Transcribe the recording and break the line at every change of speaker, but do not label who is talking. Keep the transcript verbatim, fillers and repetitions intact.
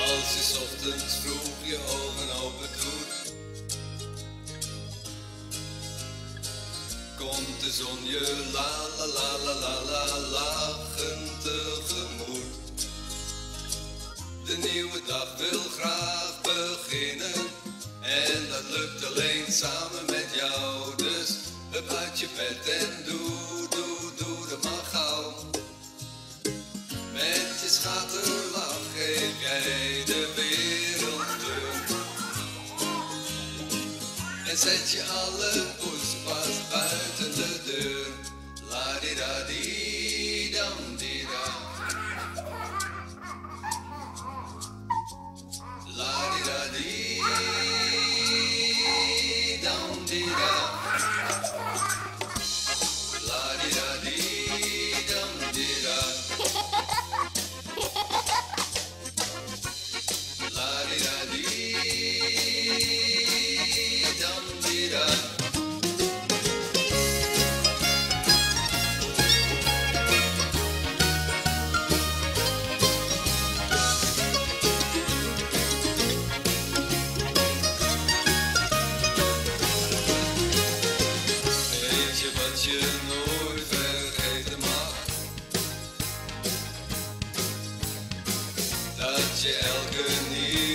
Als je 's ochtends vroeg je ogen open doet, komt de zon je la la la la la la lachend tegemoet. De nieuwe dag wil graag beginnen en dat lukt alleen samen met jou. Dus hup uit je bed en doe, doe, doe dat maar gauw. Met je schaterlach geef jij de wereld kleur en zet je alle poespas buiten de deur. La di da di dam di da. La di da di dam di da. La di da di dam di da. La di da di dam di da. Wat je nooit vergeten mag, dat je elke nieuwe